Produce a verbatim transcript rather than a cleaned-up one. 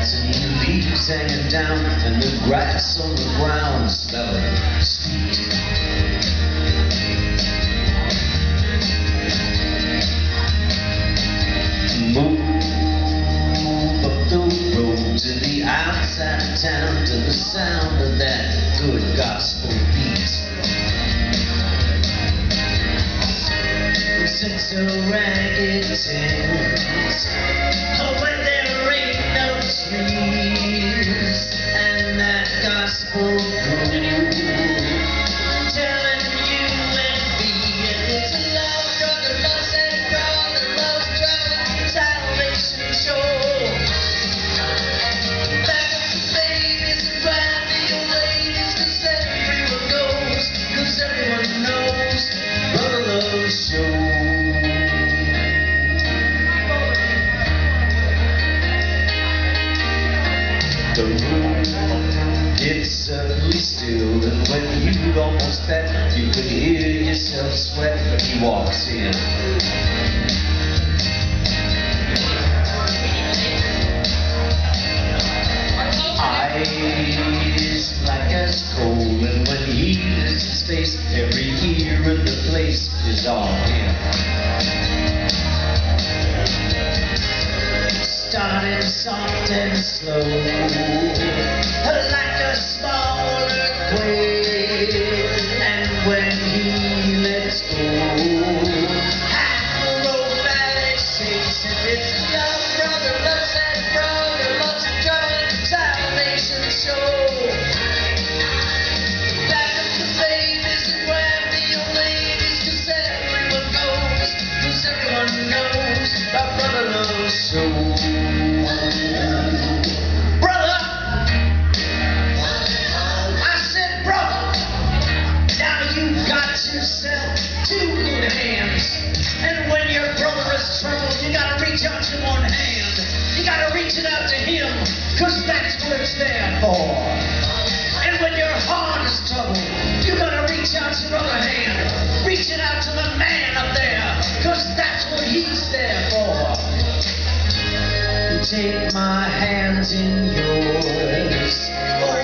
nights and the leaves hanging down and the grass on the ground smelling sweet. Move up the road to the outside of town to the sound of that good gospel beat. Six a ragged tent when there ain't no trees and that gospel groove telling you and me it's love, brother, loves and brother, loves, trouble, salvation sure. Back up the babies and drive the old ladies, cause everyone knows, cause everyone knows brother loves sure. The room gets suddenly still, and when you'd almost bet you could hear yourself sweat, he walks in. Eyes black as coal, and when he lifts his face, every ear in the place is on him. Starting soft and slow, like a small earthquake, and when he lets go, half the road valley shakes, and it's your brother loves that brother, loves the trouble, salvation show. Back up the babies and grab the old ladies, cause everyone knows, cause everyone knows, our brother loves so. Cause that's what it's there for. And when your heart is troubled, you gotta reach out your other hand. Reach it out to the man up there, cause that's what he's there for. You take my hands in yours. Oh,